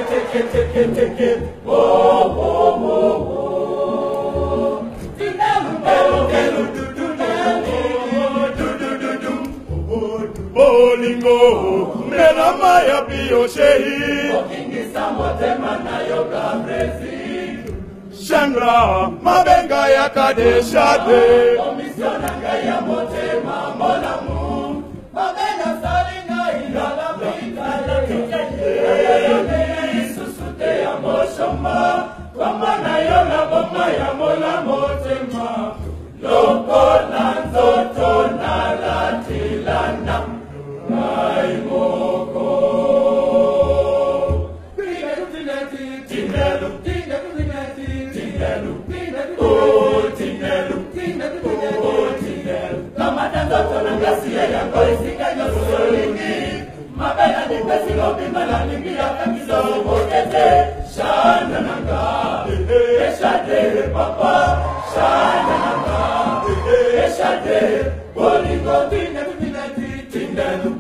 Bolingo, melama ya bioshehi. Okingisa motema na yoga brezi. Chandra, mabenga ya kadeshade. Komisionanga ya motema molamu. Mabenga salinga ilala mitale. Isusute ya moshoma. Kwa na yola boma ya mola motema. Loko na nzoto na latilana. Mabela ni pesi lobi malani ya kamizo mokete shana nanga eshade papa shana nanga eshade bolingo tinda tindalu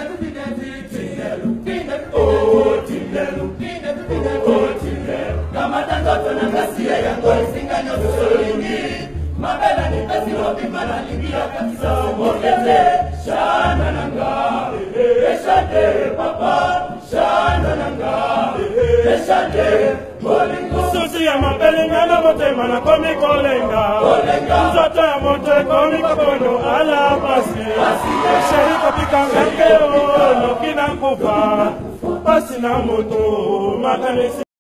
oh tindalu oh tindalu kama tangoto nanga siya yango isinganyo solingi mabela ni pesi lobi malani ya kamizo mokete shana nanga eshade papa shana nanga eshade bolingo susi ya mabelinga na motema na komi kolenga nzoto ya moto komi kokondo ala pasi sheri kopikanga keo noki na kufa pasi na moto makanisi